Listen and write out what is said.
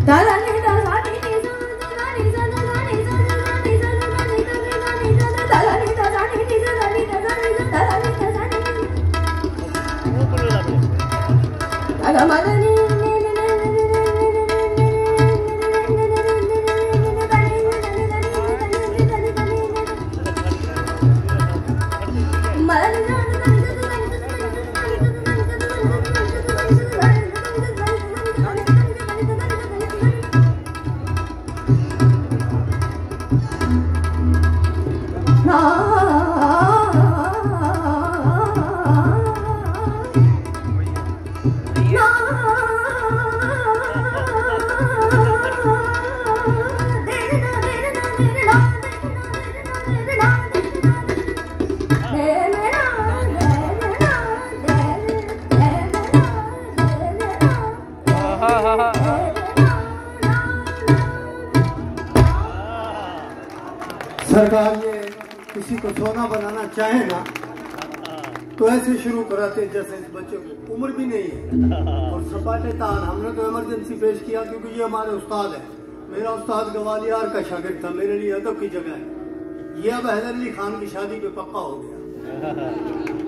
सरकार ये किसी को सोना बनाना चाहे ना तो ऐसे शुरू कराते जैसे इस बच्चे को उम्र भी नहीं है और सपाटे तान। हमने तो इमरजेंसी पेश किया क्योंकि ये हमारे उस्ताद है। मेरा उस्ताद गवालियार का शागिर्द था, मेरे लिए अदब की जगह है। ये अब हैदर अली खान की शादी पे पक्का हो गया।